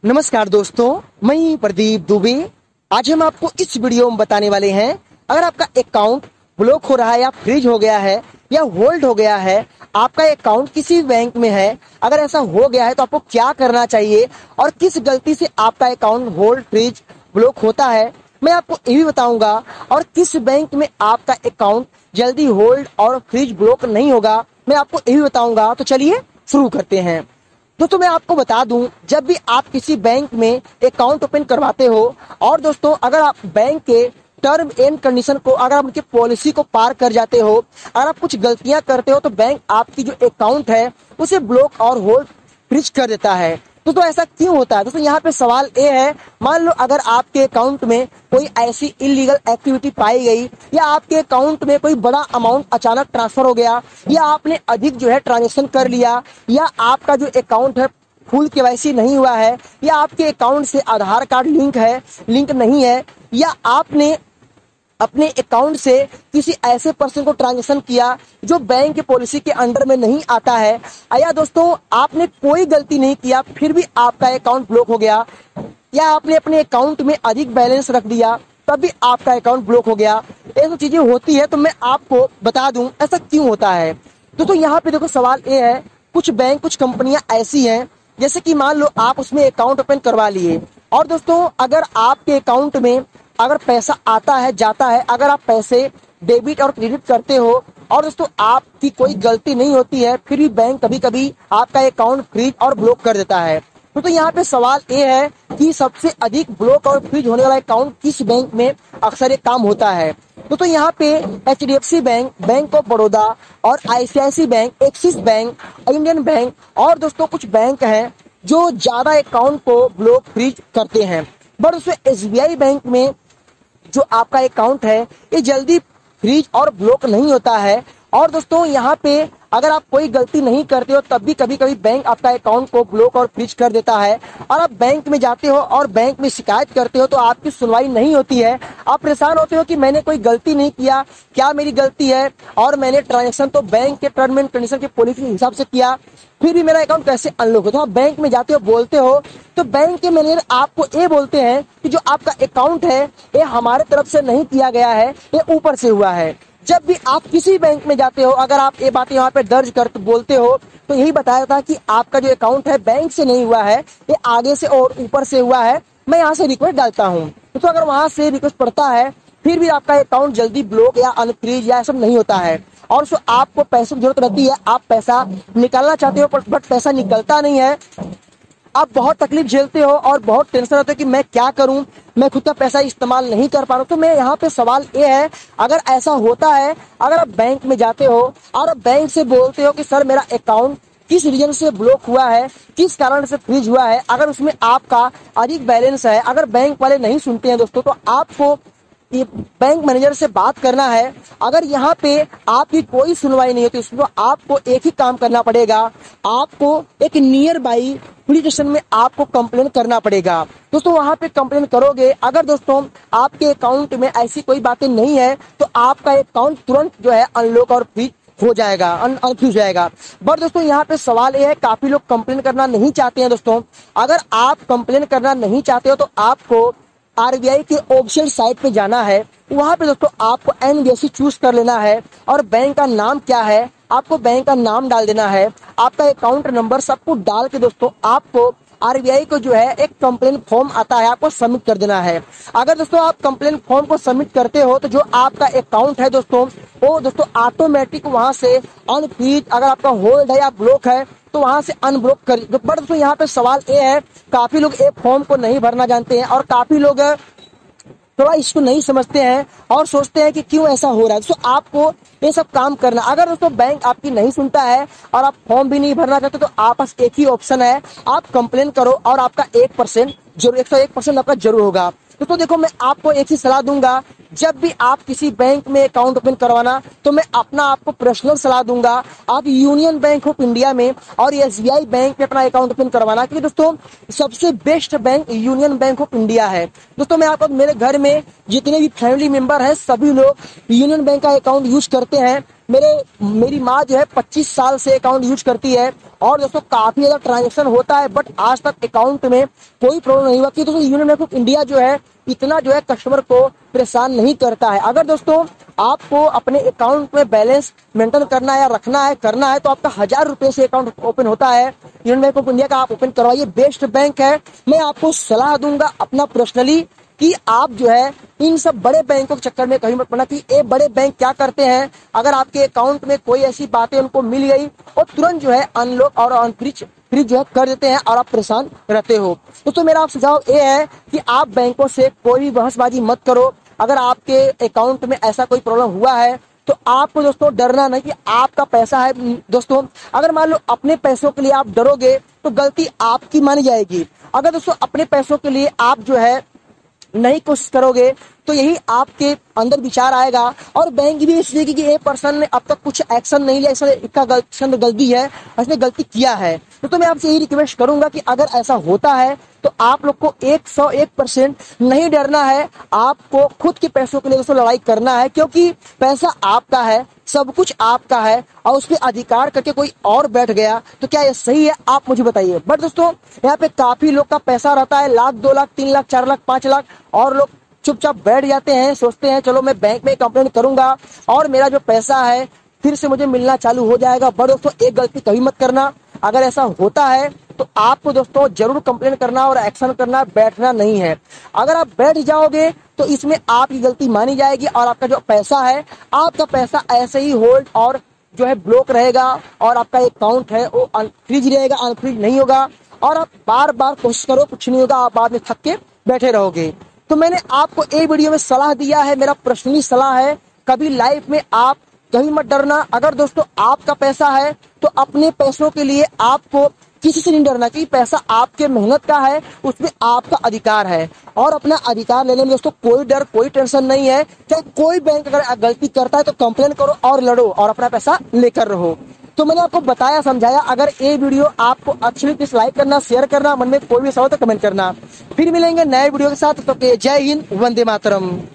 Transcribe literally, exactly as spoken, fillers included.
नमस्कार दोस्तों, मैं प्रदीप दुबे। आज हम आपको इस वीडियो में बताने वाले हैं, अगर आपका अकाउंट ब्लॉक हो रहा है या फ्रीज हो गया है या होल्ड हो गया है, आपका अकाउंट किसी बैंक में है, अगर ऐसा हो गया है तो आपको क्या करना चाहिए और किस गलती से आपका अकाउंट होल्ड फ्रीज ब्लॉक होता है, मैं आपको ये भी बताऊंगा। और किस बैंक में आपका अकाउंट जल्दी होल्ड और फ्रीज ब्लॉक नहीं होगा, मैं आपको ये भी बताऊंगा। तो चलिए शुरू करते हैं। दोस्तों मैं आपको बता दूं, जब भी आप किसी बैंक में अकाउंट ओपन करवाते हो और दोस्तों अगर आप बैंक के टर्म एंड कंडीशन को, अगर आप उनके पॉलिसी को पार कर जाते हो, अगर आप कुछ गलतियां करते हो तो बैंक आपकी जो अकाउंट है उसे ब्लॉक और होल्ड फ्रीज कर देता है। दोस्तों ऐसा क्यों होता है? दोस्तों यहाँ पे सवाल ये है, मान लो अगर आपके अकाउंट में कोई ऐसी इलीगल एक्टिविटी पाई गई या आपके अकाउंट में कोई बड़ा अमाउंट अचानक ट्रांसफर हो गया या आपने अधिक जो है ट्रांजेक्शन कर लिया या आपका जो अकाउंट है फुल केवाईसी नहीं हुआ है या आपके अकाउंट से आधार कार्ड लिंक है लिंक नहीं है या आपने अपने अकाउंट से किसी ऐसे पर्सन को ट्रांजेक्शन किया जो बैंक की पॉलिसी के अंडर में नहीं आता है, या दोस्तों आपने कोई गलती नहीं किया फिर भी आपका अकाउंट ब्लॉक हो गया, या आपने अपने अकाउंट में अधिक बैलेंस रख दिया तब भी आपका अकाउंट ब्लॉक हो गया। ये सब चीजें होती है तो मैं आपको बता दूं ऐसा क्यों होता है। दोस्तों यहाँ पे देखो सवाल ये है, कुछ बैंक कुछ कंपनियां ऐसी हैं, जैसे कि मान लो आप उसमें अकाउंट ओपन करवा लिए और दोस्तों अगर आपके अकाउंट में अगर पैसा आता है जाता है, अगर आप पैसे डेबिट और क्रेडिट करते हो और दोस्तों आपकी कोई गलती नहीं होती है, फिर भी बैंक कभी कभी आपका अकाउंट फ्रीज और ब्लॉक कर देता है। तो, तो यहाँ पे सवाल ये है कि सबसे अधिक ब्लॉक और फ्रीज होने वाला अकाउंट किस बैंक में अक्सर ये काम होता है। तो, तो यहाँ पे H D F C bank, bank of Baroda और I C I C bank, Axis bank, Indian bank और दोस्तों कुछ बैंक हैं जो ज्यादा अकाउंट को ब्लॉक फ्रीज करते हैं। बट उसमें एस बी आई बैंक में जो आपका अकाउंट है ये जल्दी फ्रीज और ब्लॉक नहीं होता है। और दोस्तों यहाँ पे अगर आप कोई गलती नहीं करते हो तब भी कभी कभी बैंक आपका अकाउंट को ब्लॉक और फ्रीज कर देता है और आप बैंक में जाते हो और बैंक में शिकायत करते हो तो आपकी सुनवाई नहीं होती है। आप परेशान होते हो कि मैंने कोई गलती नहीं किया, क्या मेरी गलती है, और मैंने ट्रांजेक्शन तो बैंक के टर्म एंड कंडीशन के पॉलिसी के हिसाब से किया, फिर भी मेरा अकाउंट कैसे अनलॉक होता है। आप बैंक में जाते हो बोलते हो तो बैंक के मैनेजर आपको ये बोलते हैं कि जो आपका अकाउंट है ये हमारे तरफ से नहीं किया गया है, ये ऊपर से हुआ है। जब भी आप किसी बैंक में जाते हो, अगर आप ये बात यहाँ पे दर्ज कर बोलते हो तो यही बताया था कि आपका जो अकाउंट है बैंक से नहीं हुआ है, ये आगे से और ऊपर से हुआ है, मैं यहाँ से रिक्वेस्ट डालता हूँ। तो अगर वहां से रिक्वेस्ट पड़ता है फिर भी आपका अकाउंट जल्दी ब्लॉक या अनफ्रीज या सब नहीं होता है और सो आपको पैसों की जरूरत रहती है, आप पैसा निकालना चाहते हो बट पैसा निकलता नहीं है, आप बहुत तकलीफ झेलते हो और बहुत टेंशन होता है कि मैं क्या करूं, मैं खुद का पैसा इस्तेमाल नहीं कर पा रहा हूं। तो मैं यहाँ पे सवाल ये है, अगर ऐसा होता है, अगर आप बैंक में जाते हो और आप बैंक से बोलते हो कि सर मेरा अकाउंट किस रीजन से ब्लॉक हुआ है, किस कारण से फ्रीज हुआ है, अगर उसमें आपका अधिक बैलेंस है, अगर बैंक वाले नहीं सुनते हैं दोस्तों तो आपको ये बैंक मैनेजर से बात करना है। अगर यहाँ पे आपकी कोई सुनवाई नहीं होती तो आपको एक ही काम करना पड़ेगा, आपको एक नियर बाई पुलिस स्टेशन में आपको कंप्लेन करना पड़ेगा। दोस्तों वहां पे कंप्लेन करोगे, अगर दोस्तों आपके अकाउंट में ऐसी कोई बातें नहीं है तो आपका अकाउंट तुरंत जो है अनलॉक और फ्रीज हो जाएगा, अनफ्रीज हो जाएगा। बट दोस्तों यहाँ पे सवाल ये है, काफी लोग कंप्लेन करना नहीं चाहते हैं। दोस्तों अगर आप कंप्लेन करना नहीं चाहते हो तो आपको आर बी आई के ऑफिशियल साइट पे जाना है, वहां पे दोस्तों आपको N B F C choose कर लेना है और बैंक का नाम क्या है आपको बैंक का नाम डाल देना है, आपका अकाउंट नंबर सब कुछ डाल के दोस्तों आपको आर बी आई को जो है एक कंप्लेन फॉर्म आता है, आपको सबमिट कर देना है। अगर दोस्तों आप कंप्लेन फॉर्म को सबमिट करते हो तो जो आपका अकाउंट है दोस्तों वो दोस्तों ऑटोमेटिक वहां से अनफ्रीज, अगर आपका होल्ड है या ब्लॉक है तो वहां से अनब्लॉक कर। बट दोस्तों यहाँ पे सवाल ये है, काफी लोग ये फॉर्म को नहीं भरना जानते हैं और काफी लोग थोड़ा इसको नहीं समझते हैं और सोचते हैं कि क्यों ऐसा हो रहा है। तो आपको ये सब काम करना, अगर दोस्तों बैंक आपकी नहीं सुनता है और आप फॉर्म भी नहीं भरना चाहते तो आप पास एक ही ऑप्शन है, आप कंप्लेन करो और आपका एक परसेंट जरूर एक सौ एक परसेंट आपका जरूर होगा। दोस्तों देखो मैं आपको एक ही सलाह दूंगा, जब भी आप किसी बैंक में अकाउंट ओपन करवाना तो मैं अपना आपको पर्सनल सलाह दूंगा, आप यूनियन बैंक ऑफ इंडिया में और एसबीआई बैंक में अपना अकाउंट ओपन करवाना, क्योंकि दोस्तों सबसे best bank Union bank of India है। दोस्तों मैं आपको, मेरे घर में जितने भी फैमिली मेंबर हैं सभी लोग यूनियन बैंक का अकाउंट यूज करते हैं। मेरे मेरी माँ जो है पच्चीस साल से अकाउंट यूज करती है और दोस्तों काफी ज्यादा ट्रांजेक्शन होता है, बट आज तक अकाउंट में कोई प्रॉब्लम नहीं हुआ कि दोस्तों यूनियन बैंक ऑफ इंडिया जो है इतना जो है कस्टमर को परेशान नहीं करता है। अगर दोस्तों आपको अपने अकाउंट में बैलेंस मेंटेन करना है या रखना है करना है तो आपका हजार रुपए से अकाउंट ओपन होता है यूनियन बैंक ऑफ इंडिया का, आप ओपन करवाइए, बेस्ट बैंक है। मैं आपको सलाह दूंगा अपना पर्सनली कि आप जो है इन सब बड़े बैंकों के चक्कर में कहीं मत पड़ना, कि ये बड़े बैंक क्या करते हैं, अगर आपके अकाउंट में कोई ऐसी बातें उनको मिल गई और तुरंत जो है अनलॉक और अनफ्रीज फ्रीज जो है कर देते हैं और आप परेशान रहते हो। दोस्तों मेरा आप सुझाव ये है कि आप बैंकों से कोई भी बहसबाजी मत करो। अगर आपके अकाउंट में ऐसा कोई प्रॉब्लम हुआ है तो आपको दोस्तों डरना नहीं, कि आपका पैसा है। दोस्तों अगर मान लो अपने पैसों के लिए आप डरोगे तो गलती आपकी मानी जाएगी। अगर दोस्तों अपने पैसों के लिए आप जो है नहीं कोशिश करोगे तो यही आपके अंदर विचार आएगा और बैंक भी इसलिए कि ये पर्सन ने अब तक कुछ एक्शन नहीं लिया, इसलिए इसका गल, गलती है, इसने गलती किया है। तो, तो मैं आपसे यही रिक्वेस्ट करूंगा कि अगर ऐसा होता है तो आप लोग को एक सौ एक परसेंट नहीं डरना है, आपको खुद के पैसों के लिए दोस्तों लड़ाई करना है, क्योंकि पैसा आपका है, सब कुछ आपका है और उस पर अधिकार करके कोई और बैठ गया तो क्या ये सही है, आप मुझे बताइए। बट दोस्तों यहाँ पे काफी लोग का पैसा रहता है, लाख, दो लाख, तीन लाख, चार लाख, पांच लाख, और लोग चुपचाप बैठ जाते हैं, सोचते हैं चलो मैं बैंक में कंप्लेन करूंगा और मेरा जो पैसा है फिर से मुझे मिलना चालू हो जाएगा। बट दोस्तों एक गलती कभी मत करना, अगर ऐसा होता है तो आपको दोस्तों जरूर कंप्लेन करना और एक्शन करना, बैठना नहीं है। अगर आप बैठ जाओगे तो इसमें आपकी गलती मानी जाएगी और आपका जो पैसा है, आपका पैसा ऐसे ही होल्ड और जो है ब्लॉक रहेगा और आपका अकाउंट है वो अनफ्रीज रहेगा, अनफ्रीज नहीं होगा और आप बार बार कोशिश करो कुछ नहीं होगा, आप बाद में थक के बैठे रहोगे। तो मैंने आपको एक वीडियो में सलाह दिया है, मेरा पर्सनली सलाह है, कभी लाइफ में आप कहीं मत डरना। अगर दोस्तों आपका पैसा है तो अपने पैसों के लिए आपको किसी से नहीं डरना, कि पैसा आपके मेहनत का है, उसमें आपका अधिकार है और अपना अधिकार लेने में दोस्तों कोई डर, कोई टेंशन नहीं है। चाहे कोई बैंक अगर गलती करता है तो कंप्लेन करो और लड़ो और अपना पैसा लेकर रहो। तो मैंने आपको बताया, समझाया। अगर ये वीडियो आपको अच्छी लगी तो लाइक करना, शेयर करना, मन में कोई भी सवाल तो कमेंट करना। फिर मिलेंगे नए वीडियो के साथ, तो जय हिंद, वंदे मातरम।